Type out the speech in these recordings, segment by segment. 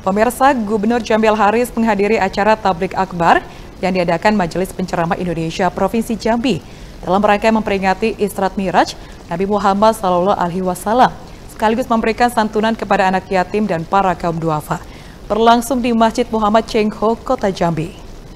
Pemirsa, Gubernur Jambil Haris menghadiri acara Tablik Akbar yang diadakan Majelis Penceramah Indonesia Provinsi Jambi dalam rangka memperingati Isra Miraj Nabi Muhammad SAW, sekaligus memberikan santunan kepada anak yatim dan para kaum duafa. Berlangsung di Masjid Muhammad Cengho, Kota Jambi.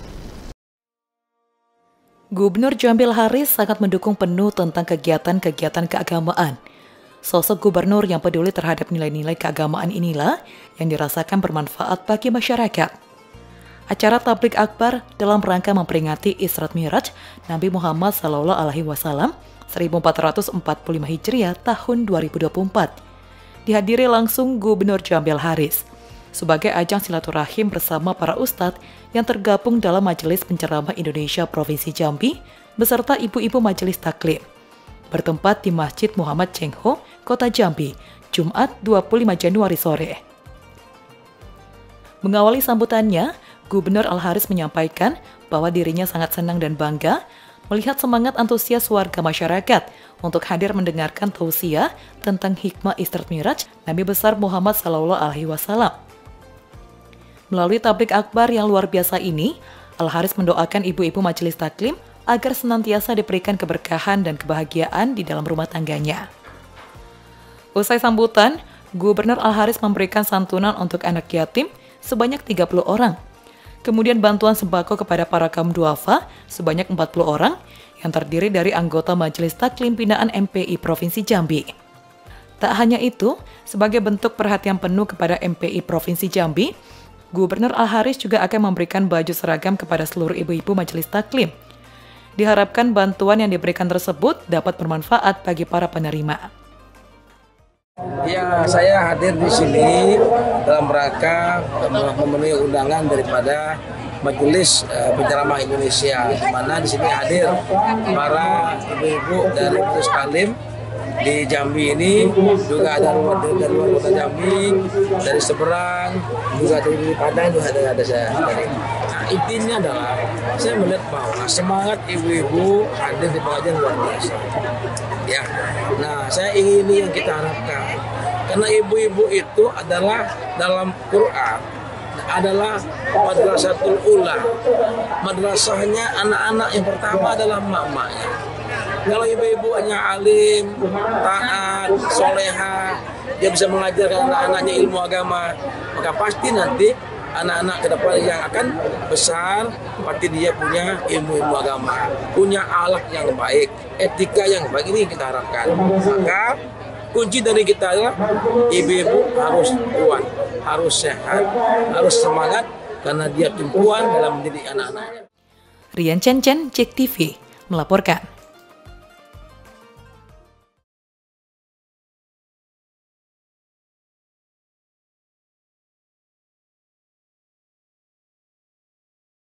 Gubernur Jambil Haris sangat mendukung penuh tentang kegiatan-kegiatan keagamaan. Sosok gubernur yang peduli terhadap nilai-nilai keagamaan inilah yang dirasakan bermanfaat bagi masyarakat. Acara Tablik Akbar dalam rangka memperingati Isra Miraj Nabi Muhammad SAW 1445 Hijriah tahun 2024 dihadiri langsung Gubernur Jambil Haris sebagai ajang silaturahim bersama para ustadz yang tergabung dalam Majelis Penceramah Indonesia Provinsi Jambi beserta ibu-ibu majelis taklim. Bertempat di Masjid Muhammad Cengho, Kota Jambi, Jumat 25 Januari sore. Mengawali sambutannya, Gubernur Al-Haris menyampaikan bahwa dirinya sangat senang dan bangga melihat semangat antusias warga masyarakat untuk hadir mendengarkan tausiah tentang hikmah Isra Miraj Nabi besar Muhammad SAW. Melalui tablik akbar yang luar biasa ini, Al-Haris mendoakan ibu-ibu majelis taklim agar senantiasa diberikan keberkahan dan kebahagiaan di dalam rumah tangganya. Usai sambutan, Gubernur Al-Haris memberikan santunan untuk anak yatim sebanyak 30 orang. Kemudian bantuan sembako kepada para kaum duafa sebanyak 40 orang yang terdiri dari anggota Majelis Taklim Binaan MPI Provinsi Jambi. Tak hanya itu, sebagai bentuk perhatian penuh kepada MPI Provinsi Jambi, Gubernur Al-Haris juga akan memberikan baju seragam kepada seluruh ibu-ibu Majelis Taklim. Diharapkan bantuan yang diberikan tersebut dapat bermanfaat bagi para penerima. Ya, saya hadir di sini dalam rangka memenuhi undangan daripada Majelis Penceramah Indonesia, di mana di sini hadir para ibu-ibu dari Majelis Taklim di Jambi ini, juga ada dari luar kota Jambi, dari seberang, juga dari Padang, juga ada saya dari. Nah, intinya adalah saya melihat bahwa semangat ibu-ibu hadir di pengajian luar biasa. Ya, nah saya ingin ini yang kita harapkan, karena ibu-ibu itu adalah dalam Quran adalah madrasatul ula, madrasahnya anak-anak yang pertama adalah mak-maknya. Kalau ibu-ibu hanya alim, taat, soleha, dia bisa mengajarkan anak-anaknya ilmu agama, maka pasti nanti anak-anak ke depan yang akan besar, pasti dia punya ilmu-ilmu agama, punya akhlak yang baik, etika yang baik. Ini kita harapkan. Maka kunci dari kita adalah ibu-ibu harus kuat, harus sehat, harus semangat, karena dia tumpuan dalam mendidik anak-anaknya. Rian Chen Chen, JEK TV, melaporkan.